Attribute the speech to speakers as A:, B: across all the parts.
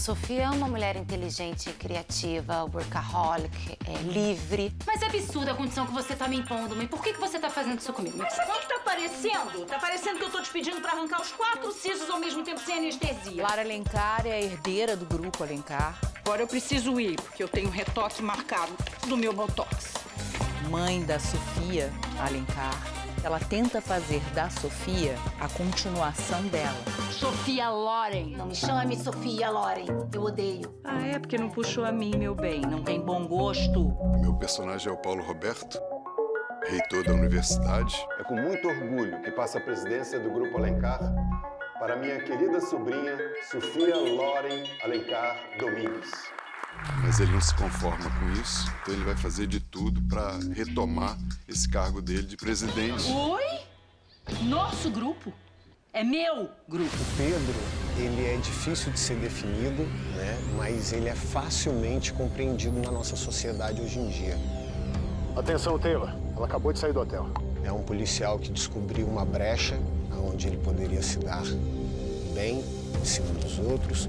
A: Sofia é uma mulher inteligente, criativa, workaholic, livre.
B: Mas é absurda a condição que você tá me impondo, mãe. Por que você tá fazendo isso comigo?
C: Não tá parecendo? Tá parecendo que eu tô te pedindo pra arrancar os 4 sisos ao mesmo tempo sem anestesia.
D: Lara Alencar é a herdeira do grupo Alencar.
C: Agora eu preciso ir, porque eu tenho retoque marcado do meu botox.
D: Mãe da Sofia Alencar. Ela tenta fazer da Sofia a continuação dela.
B: Sofia Loren.
A: Não me chame Sofia Loren, eu odeio.
C: Ah, é? Porque não puxou a mim, meu bem. Não tem bom gosto.
E: Meu personagem é o Paulo Roberto, reitor da universidade.
F: É com muito orgulho que passo a presidência do Grupo Alencar para minha querida sobrinha, Sofia Loren Alencar Domingues.
E: Mas ele não se conforma com isso, então ele vai fazer de tudo para retomar esse cargo dele de presidente.
C: Oi? Nosso grupo? É meu grupo.
G: O Pedro, ele é difícil de ser definido, né? Mas ele é facilmente compreendido na nossa sociedade hoje em dia.
H: Atenção, Taylor. Ela acabou de sair do hotel.
G: É um policial que descobriu uma brecha onde ele poderia se dar bem em cima dos outros.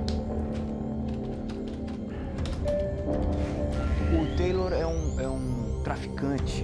I: O Taylor é um traficante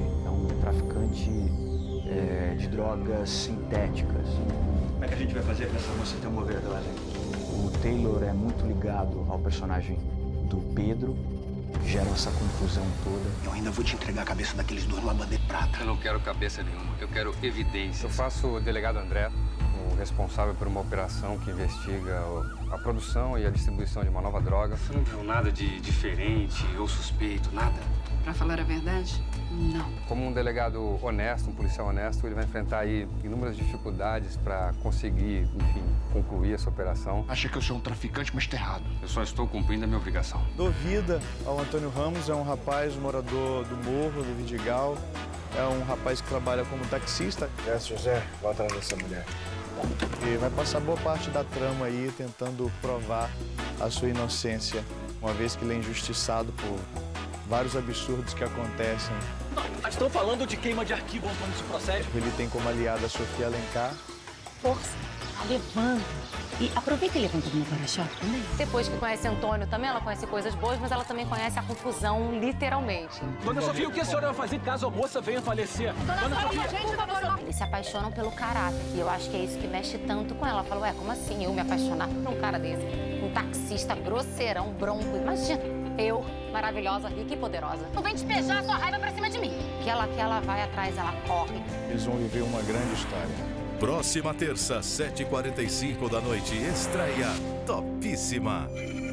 I: de drogas sintéticas.
H: Como é que a gente vai fazer pra essa moça ter uma overdose?
I: O Taylor é muito ligado ao personagem do Pedro, que gera essa confusão toda.
H: Eu ainda vou te entregar a cabeça daqueles dois numa bandeira de prata.
J: Eu não quero cabeça nenhuma, eu quero evidência. Eu faço o delegado André, o responsável por uma operação que investiga a produção e a distribuição de uma nova droga. Você não viu nada de diferente ou suspeito, nada?
C: Pra falar a verdade, não.
J: Como um delegado honesto, um policial honesto, ele vai enfrentar aí inúmeras dificuldades para conseguir, enfim, concluir essa operação.
H: Acha que eu sou um traficante, mas tá errado.
J: Eu só estou cumprindo a minha obrigação.
K: Dou vida ao Antônio Ramos, é um rapaz morador do Morro, do Vidigal. É um rapaz que trabalha como taxista.
H: José, vai atrás dessa mulher.
K: E vai passar boa parte da trama aí tentando provar a sua inocência, uma vez que ele é injustiçado por vários absurdos que acontecem.
H: Estão falando de queima de arquivo quando isso procede?
K: Ele tem como aliada a Sofia Alencar.
B: Força, levanta. E aproveita e levanta no para-choque também.
A: Depois que conhece Antônio também, ela conhece coisas boas, mas ela também conhece a confusão, literalmente.
H: Dona Sofia, o que a senhora vai fazer caso a moça venha falecer?
A: Dona Sofia, eles se apaixonam pelo caráter. E eu acho que é isso que mexe tanto com ela. Ela falou, como assim eu me apaixonar por um cara desse? Um taxista grosseirão, bronco. Imagina, eu, maravilhosa, rica e poderosa.
B: Não vem despejar sua raiva pra cima de mim.
A: Que ela vai atrás, ela corre.
K: Eles vão viver uma grande história.
L: Próxima terça, 7h45 da noite, estreia Topíssima.